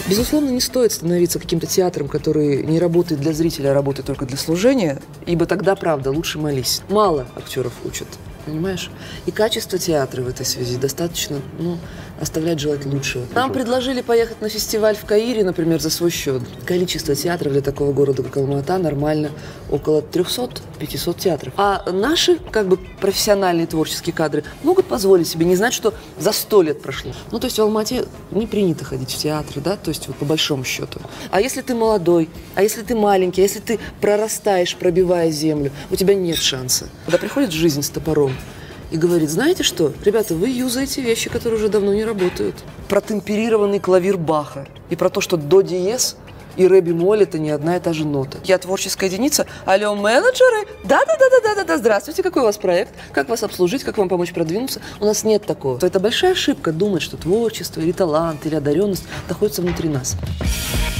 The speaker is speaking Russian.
Безусловно, не стоит становиться каким-то театром, который не работает для зрителя, а работает только для служения, ибо тогда, правда, лучше молись. Мало актеров учат, понимаешь? И качество театра в этой связи достаточно, оставляет желать лучшего. Нам предложили поехать на фестиваль в Каире, например, за свой счет. Количество театров для такого города, как Алма-Ата, нормально около 300-500 театров. А наши, профессиональные творческие кадры могут позволить себе не знать, что за 100 лет прошло. То есть в Алма-Ате не принято ходить в театры, да, то есть по большому счету. А если ты молодой, а если ты маленький, а если ты прорастаешь, пробивая землю, у тебя нет шанса. Когда приходит жизнь с топором и говорит: знаете что, ребята, вы юзаете вещи, которые уже давно не работают. Протемперированный клавир Баха и про то, что до диез и ре бемоль — это не одна и та же нота. Я творческая единица. Алло, менеджеры? Да, здравствуйте, какой у вас проект? Как вас обслужить, как вам помочь продвинуться? У нас нет такого. Это большая ошибка думать, что творчество или талант, или одаренность находятся внутри нас.